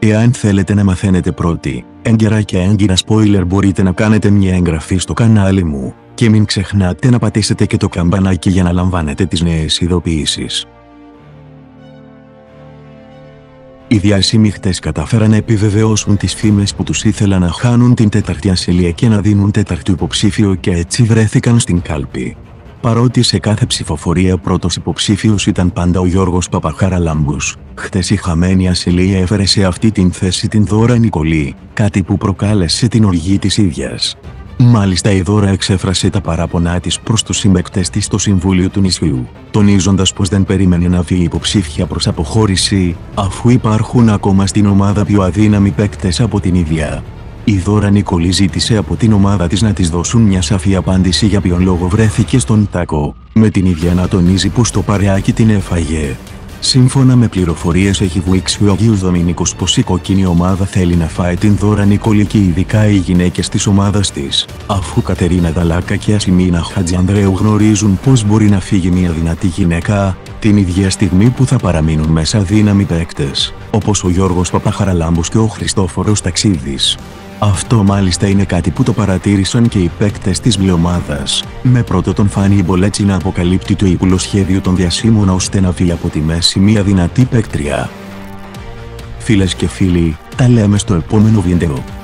Εάν θέλετε να μαθαίνετε πρώτοι, έγκαιρα και έγκυρα spoiler, μπορείτε να κάνετε μια εγγραφή στο κανάλι μου, και μην ξεχνάτε να πατήσετε και το καμπανάκι για να λαμβάνετε τις νέες ειδοποιήσεις. Οι διάσημοι χτες κατάφεραν να επιβεβαιώσουν τις φήμες που τους ήθελαν να χάνουν την τέταρτη ασυλία και να δίνουν τέταρτο υποψήφιο, και έτσι βρέθηκαν στην κάλπη. Παρότι σε κάθε ψηφοφορία πρώτος υποψήφιος ήταν πάντα ο Γιώργος Παπαχαραλάμπους, χτες η χαμένη ασυλία έφερε σε αυτή την θέση την Δώρα Νικολή, κάτι που προκάλεσε την οργή της ίδιας. Μάλιστα η Δώρα εξέφρασε τα παράπονά της προς τους συμπαίκτες της στο Συμβούλιο του νησιού, τονίζοντας πως δεν περίμενε να βγει υποψήφια προς αποχώρηση, αφού υπάρχουν ακόμα στην ομάδα πιο αδύναμοι παίκτες από την ίδια. Η Δώρα Νικολή ζήτησε από την ομάδα της να της δώσουν μια σαφή απάντηση για ποιον λόγο βρέθηκε στον τάκο, με την ίδια να τονίζει πως το παρεάκι την έφαγε. Σύμφωνα με πληροφορίες έχει βουήξει ο Αγίος Δομήνικος πως η κόκκινη ομάδα θέλει να φάει την Δώρα Νικολή και ειδικά οι γυναίκες της ομάδας της, αφού Κατερίνα Δαλάκα και Ασημίνα Χατζιανδρέου γνωρίζουν πως μπορεί να φύγει μια δυνατή γυναίκα, την ίδια στιγμή που θα παραμείνουν μέσα δύναμοι παίκτες, όπως ο Γιώργος Παπαχαραλάμπους και ο Χριστόφορος Ταξίδης. Αυτό μάλιστα είναι κάτι που το παρατήρησαν και οι παίκτες της μπλε-ομάδας, με πρώτο τον Φάνη Μπολέτσι να αποκαλύπτει το ύπουλο σχέδιο των διασύμων ώστε να βγει από τη μέση μια δυνατή παίκτρια. Φίλες και φίλοι, τα λέμε στο επόμενο βίντεο.